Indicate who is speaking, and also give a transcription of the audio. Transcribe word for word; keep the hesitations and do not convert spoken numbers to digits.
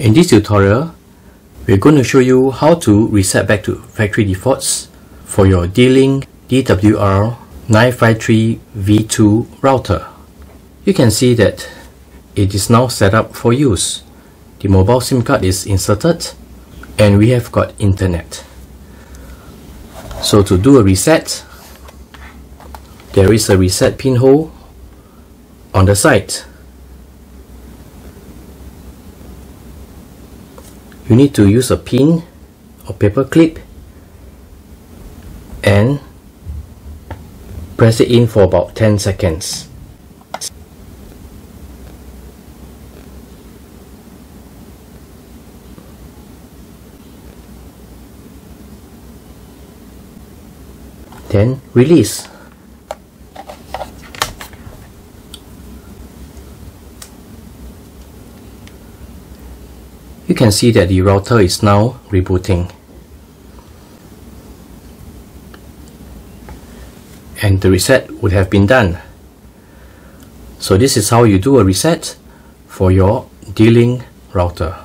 Speaker 1: In this tutorial, we're going to show you how to reset back to factory defaults for your D-Link D W R nine five three V two router. You can see that it is now set up for use. The mobile SIM card is inserted and we have got internet. So to do a reset, there is a reset pinhole on the side. You need to use a pin or paper clip and press it in for about ten seconds. Then release. You can see that the router is now rebooting. And the reset would have been done. So this is how you do a reset for your D-Link router.